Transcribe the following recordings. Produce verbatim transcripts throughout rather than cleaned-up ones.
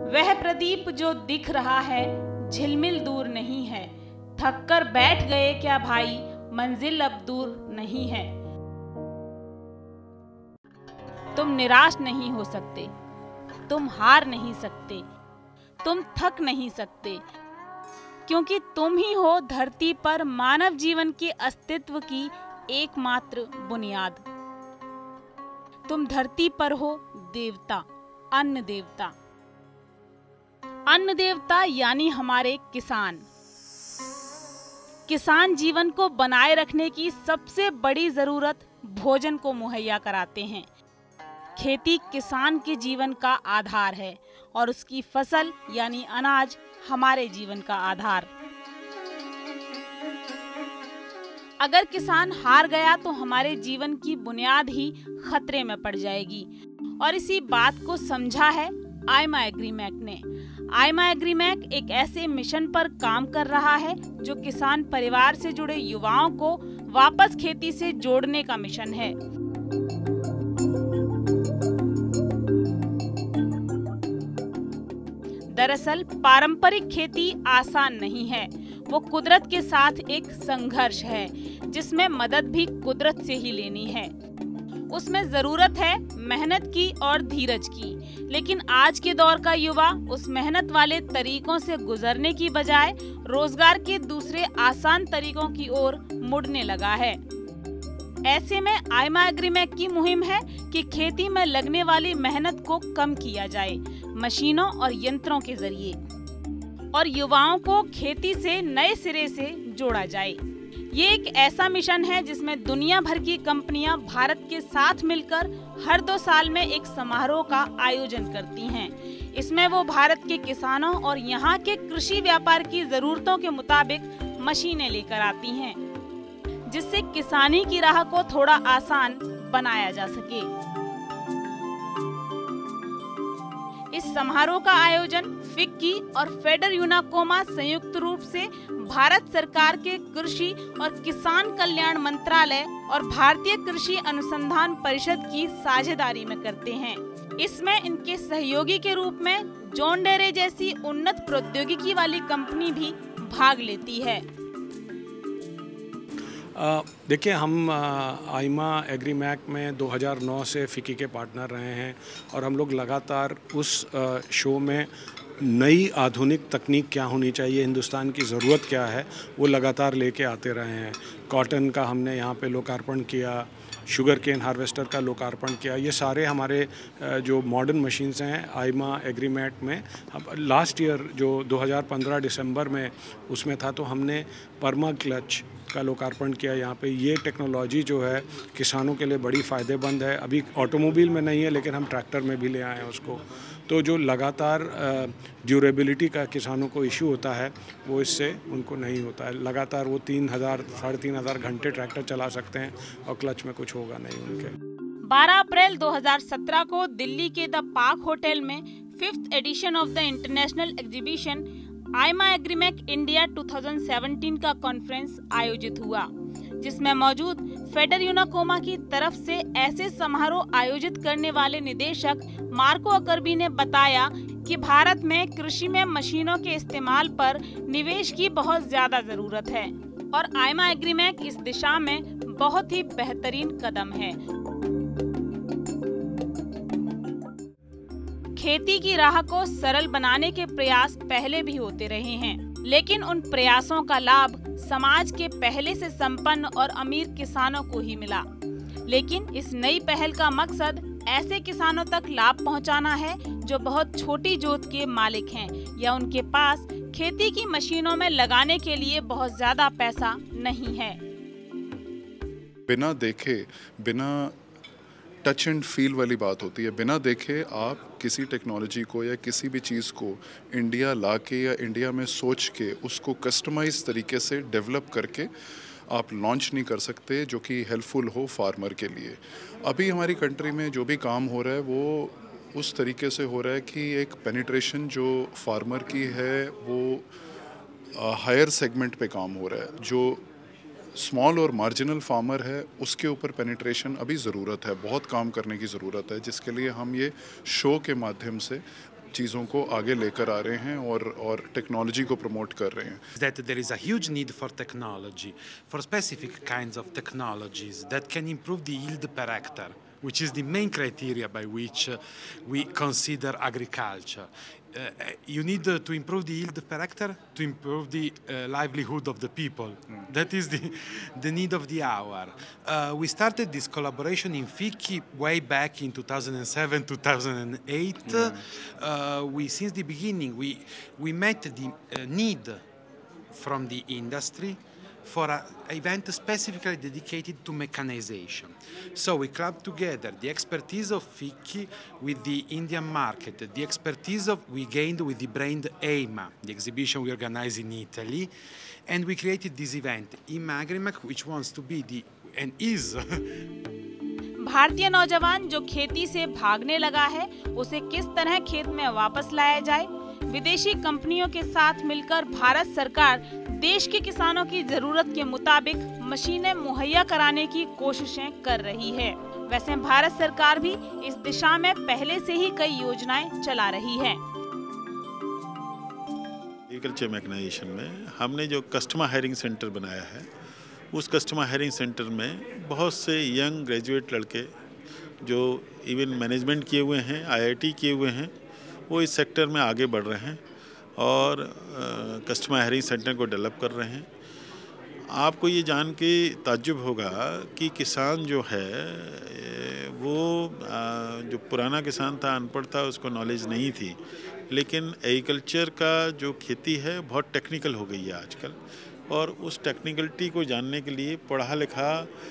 वह प्रदीप जो दिख रहा है झिलमिल दूर नहीं है। थक कर बैठ गए क्या भाई, मंजिल अब दूर नहीं है। तुम निराश नहीं हो सकते, तुम हार नहीं सकते, तुम थक नहीं सकते, क्योंकि तुम ही हो धरती पर मानव जीवन के अस्तित्व की एकमात्र बुनियाद। तुम धरती पर हो देवता, अन्न देवता। अन्न देवता यानी हमारे किसान। किसान जीवन को बनाए रखने की सबसे बड़ी जरूरत भोजन को मुहैया कराते हैं। खेती किसान के जीवन का आधार है और उसकी फसल यानी अनाज हमारे जीवन का आधार। अगर किसान हार गया तो हमारे जीवन की बुनियाद ही खतरे में पड़ जाएगी। और इसी बात को समझा है आइमा एग्रीमैक ने। आइमा एग्रीमैक एक ऐसे मिशन पर काम कर रहा है जो किसान परिवार से जुड़े युवाओं को वापस खेती से जोड़ने का मिशन है। दरअसल पारंपरिक खेती आसान नहीं है, वो कुदरत के साथ एक संघर्ष है जिसमें मदद भी कुदरत से ही लेनी है। उसमें जरूरत है मेहनत की और धीरज की, लेकिन आज के दौर का युवा उस मेहनत वाले तरीकों से गुजरने की बजाय रोजगार के दूसरे आसान तरीकों की ओर मुड़ने लगा है। ऐसे में आइमा एग्रीमैक की मुहिम है कि खेती में लगने वाली मेहनत को कम किया जाए मशीनों और यंत्रों के जरिए, और युवाओं को खेती से नए सिरे से जोड़ा जाए। ये एक ऐसा मिशन है जिसमें दुनिया भर की कंपनियां भारत के साथ मिलकर हर दो साल में एक समारोह का आयोजन करती हैं। इसमें वो भारत के किसानों और यहाँ के कृषि व्यापार की जरूरतों के मुताबिक मशीनें लेकर आती हैं, जिससे किसानी की राह को थोड़ा आसान बनाया जा सके। इस समारोह का आयोजन फिक्की और फेडर यूनाकोमा संयुक्त रूप से भारत सरकार के कृषि और किसान कल्याण मंत्रालय और भारतीय कृषि अनुसंधान परिषद की साझेदारी में करते हैं। इसमें इनके सहयोगी के रूप में जॉन डेरे जैसी उन्नत प्रौद्योगिकी वाली कंपनी भी भाग लेती है। देखिए, हम आइमा एग्रीमैक में दो हज़ार नौ से फिक्की के पार्टनर रहे हैं और हम लोग लगातार उस आ, शो में नई आधुनिक तकनीक क्या होनी चाहिए, हिंदुस्तान की ज़रूरत क्या है, वो लगातार लेके आते रहे हैं। कॉटन का हमने यहाँ पे लोकार्पण किया, शुगर केन हार्वेस्टर का लोकार्पण किया। ये सारे हमारे जो मॉडर्न मशीन्स हैं आइमा एग्रीमैक में। अब लास्ट ईयर जो दो हज़ार पंद्रह दिसंबर में उसमें था, तो हमने परमा क्लच का लोकार्पण किया यहाँ पे। ये टेक्नोलॉजी जो है किसानों के लिए बड़ी फ़ायदेमंद है। अभी ऑटोमोबाइल में नहीं है, लेकिन हम ट्रैक्टर में भी ले आए हैं उसको। तो जो लगातार ड्यूरेबिलिटी का किसानों को इशू होता है, वो इससे उनको नहीं होता है। लगातार वो तीन हज़ार साढ़े तीन हज़ार घंटे ट्रैक्टर चला सकते हैं और क्लच में कुछ होगा नहीं उनके। बारह अप्रैल दो हज़ार सत्रह को दिल्ली के द पार्क होटल में fifth edition of the international exhibition EIMA Agrimach India दो हज़ार सत्रह का कॉन्फ्रेंस आयोजित हुआ, जिसमें मौजूद फेडर यूनाकोमा की तरफ से ऐसे समारोह आयोजित करने वाले निदेशक मार्को अकरबी ने बताया कि भारत में कृषि में मशीनों के इस्तेमाल पर निवेश की बहुत ज्यादा जरूरत है और आइमा एग्रीमैक इस दिशा में बहुत ही बेहतरीन कदम है। खेती की राह को सरल बनाने के प्रयास पहले भी होते रहे हैं, लेकिन उन प्रयासों का लाभ समाज के पहले से संपन्न और अमीर किसानों को ही मिला। लेकिन इस नई पहल का मकसद ऐसे किसानों तक लाभ पहुंचाना है जो बहुत छोटी जोत के मालिक हैं या उनके पास खेती की मशीनों में लगाने के लिए बहुत ज्यादा पैसा नहीं है। बिना देखे, बिना टच एंड फील वाली बात होती है। बिना देखे आप किसी टेक्नोलॉजी को या किसी भी चीज़ को इंडिया लाके या इंडिया में सोच के उसको कस्टमाइज तरीके से डेवलप करके आप लॉन्च नहीं कर सकते जो कि हेल्पफुल हो फार्मर के लिए। अभी हमारी कंट्री में जो भी काम हो रहा है वो उस तरीके से हो रहा है कि एक पेनिट्रेशन जो फार्मर की है वो हायर सेगमेंट पे काम हो रहा है। जो स्मॉल और मार्जिनल फार्मर है उसके ऊपर पेनिट्रेशन अभी ज़रूरत है, बहुत काम करने की ज़रूरत है, जिसके लिए हम ये शो के माध्यम से चीज़ों को आगे लेकर आ रहे हैं और और टेक्नोलॉजी को प्रमोट कर रहे हैं. That there is a huge need for technology, for specific kinds of technologies that can improve the yield per hectare, which is the main criteria by which uh, we consider agriculture. Uh, you need uh, to improve the yield per hectare to improve the uh, livelihood of the people. Mm. That is the, the need of the hour. Uh, we started this collaboration in F I C way back in two thousand seven, two thousand eight. Yeah. Uh, we, since the beginning, we, we met the uh, need from the industry for an event specifically dedicated to mechanization. So we clubbed together the expertise of F I C with the Indian market, the expertise of we gained with the brand EIMA, the exhibition we organized in Italy, and we created this event, EIMA Agrimach, which wants to be the, and is, भारतीय नौजवान जो खेती से भागने लगा है, उसे किस तरह खेत में वापस लाया जाए। विदेशी कंपनियों के साथ मिलकर भारत सरकार देश के किसानों की जरूरत के मुताबिक मशीनें मुहैया कराने की कोशिशें कर रही है। वैसे भारत सरकार भी इस दिशा में पहले से ही कई योजनाएं चला रही है। एग्रीकल्चर मैकेनाइजेशन में हमने जो कस्टमर हायरिंग सेंटर बनाया है, उस कस्टमर हायरिंग सेंटर में बहुत से यंग ग्रेजुएट लड़के जो इवन मैनेजमेंट किए हुए हैं, आई आई टी किए हुए हैं, वो इस सेक्टर में आगे बढ़ रहे हैं और कस्टमर हायरिंग सेंटर को डेवलप कर रहे हैं। आपको ये जान के ताज्जुब होगा कि किसान जो है वो आ, जो पुराना किसान था, अनपढ़ था, उसको नॉलेज नहीं थी, लेकिन एग्रीकल्चर का जो खेती है बहुत टेक्निकल हो गई है आजकल, और उस टेक्निकलिटी को जानने के लिए पढ़ा लिखा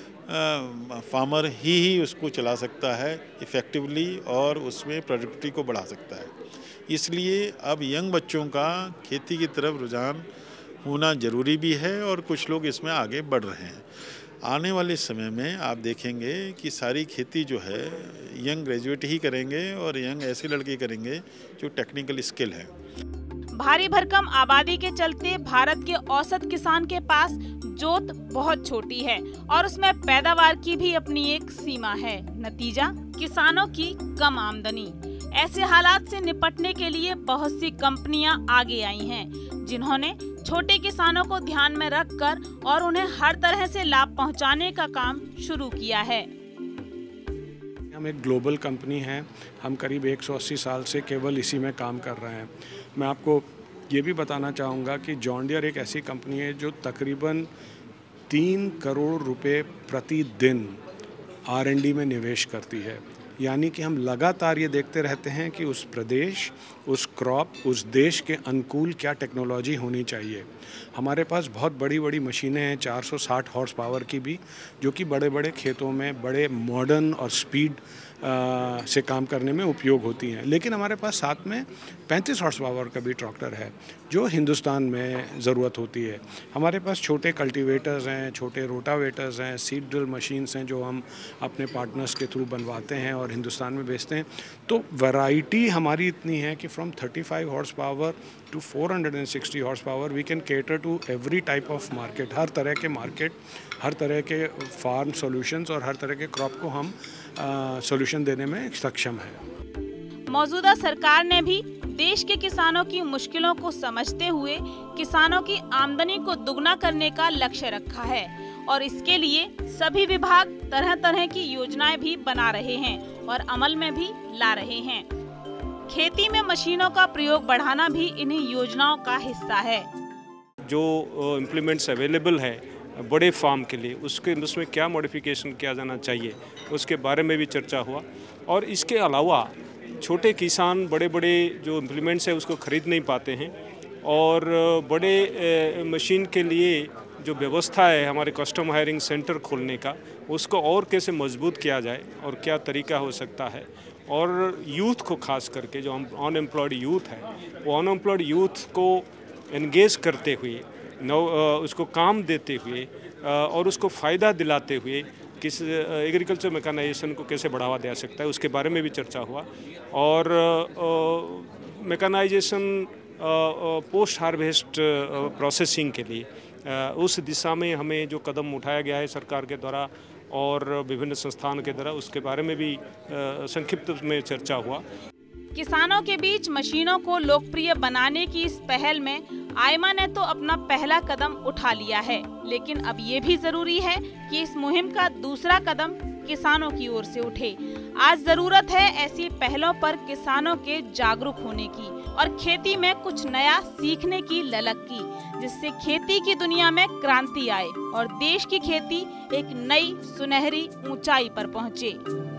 फार्मर ही ही उसको चला सकता है इफ़ेक्टिवली और उसमें प्रोडक्टिविटी को बढ़ा सकता है। इसलिए अब यंग बच्चों का खेती की तरफ रुझान होना ज़रूरी भी है और कुछ लोग इसमें आगे बढ़ रहे हैं। आने वाले समय में आप देखेंगे कि सारी खेती जो है यंग ग्रेजुएट ही करेंगे और यंग ऐसे लड़के करेंगे जो टेक्निकल स्किल है। भारी भरकम आबादी के चलते भारत के औसत किसान के पास जोत बहुत छोटी है और उसमें पैदावार की भी अपनी एक सीमा है। नतीजा किसानों की कम आमदनी। ऐसे हालात से निपटने के लिए बहुत सी कंपनियां आगे आई हैं, जिन्होंने छोटे किसानों को ध्यान में रखकर और उन्हें हर तरह से लाभ पहुंचाने का काम शुरू किया है। हम एक ग्लोबल कंपनी हैं, हम करीब एक सौ अस्सी साल से केवल इसी में काम कर रहे हैं। मैं आपको ये भी बताना चाहूँगा कि जॉन डियर एक ऐसी कंपनी है जो तकरीबन तीन करोड़ रुपए प्रतिदिन आर एंड डी में निवेश करती है। यानी कि हम लगातार ये देखते रहते हैं कि उस प्रदेश, उस क्रॉप, उस देश के अनुकूल क्या टेक्नोलॉजी होनी चाहिए। हमारे पास बहुत बड़ी बड़ी मशीनें हैं, चार सौ साठ हॉर्स पावर की भी, जो कि बड़े बड़े खेतों में बड़े मॉडर्न और स्पीड आ, से काम करने में उपयोग होती हैं। लेकिन हमारे पास साथ में पैंतीस हॉर्स पावर का भी ट्रैक्टर है जो हिंदुस्तान में ज़रूरत होती है। हमारे पास छोटे कल्टीवेटर्स हैं, छोटे रोटावेटर्स हैं, सीड ड्रिल मशीन्स हैं जो हम अपने पार्टनर्स के थ्रू बनवाते हैं और हिंदुस्तान में बेचते हैं। तो वैरायटी हमारी इतनी है कि from thirty five horse power to four hundred sixty horse power we can cater to every type of market. हर तरह के मार्केट, हर तरह के फार्म सॉल्यूशंस और हर तरह के क्रॉप को हम सॉल्यूशन देने में सक्षम है। मौजूदा सरकार ने भी देश के किसानों की मुश्किलों को समझते हुए किसानों की आमदनी को दुगना करने का लक्ष्य रखा है और इसके लिए सभी विभाग तरह तरह की योजनाएं भी बना रहे हैं और अमल में भी ला रहे हैं। खेती में मशीनों का प्रयोग बढ़ाना भी इन्हीं योजनाओं का हिस्सा है। जो इम्प्लीमेंट्स अवेलेबल है बड़े फार्म के लिए, उसके उसमें क्या मॉडिफिकेशन किया जाना चाहिए, उसके बारे में भी चर्चा हुआ। और इसके अलावा छोटे किसान बड़े बड़े जो इम्प्लीमेंट्स है उसको ख़रीद नहीं पाते हैं और बड़े मशीन के लिए जो व्यवस्था है हमारे कस्टम हायरिंग सेंटर खोलने का, उसको और कैसे मजबूत किया जाए और क्या तरीका हो सकता है। और यूथ को खास करके जो अनएम्प्लॉयड यूथ है, वो अनएम्प्लॉयड यूथ को एंगेज करते हुए, नौ उसको काम देते हुए और उसको फ़ायदा दिलाते हुए किस एग्रीकल्चर मैकेनाइजेशन को कैसे बढ़ावा दे सकता है, उसके बारे में भी चर्चा हुआ। और मैकेनाइजेशन पोस्ट हार्वेस्ट प्रोसेसिंग के लिए उस दिशा में हमें जो कदम उठाया गया है सरकार के द्वारा और विभिन्न संस्थानों के द्वारा, उसके बारे में भी संक्षिप्त में चर्चा हुआ। किसानों के बीच मशीनों को लोकप्रिय बनाने की इस पहल में आइमा ने तो अपना पहला कदम उठा लिया है, लेकिन अब ये भी जरूरी है कि इस मुहिम का दूसरा कदम किसानों की ओर से उठे। आज जरूरत है ऐसी पहलों पर किसानों के जागरूक होने की और खेती में कुछ नया सीखने की ललक की, जिससे खेती की दुनिया में क्रांति आए और देश की खेती एक नई सुनहरी ऊंचाई पर पहुंचे।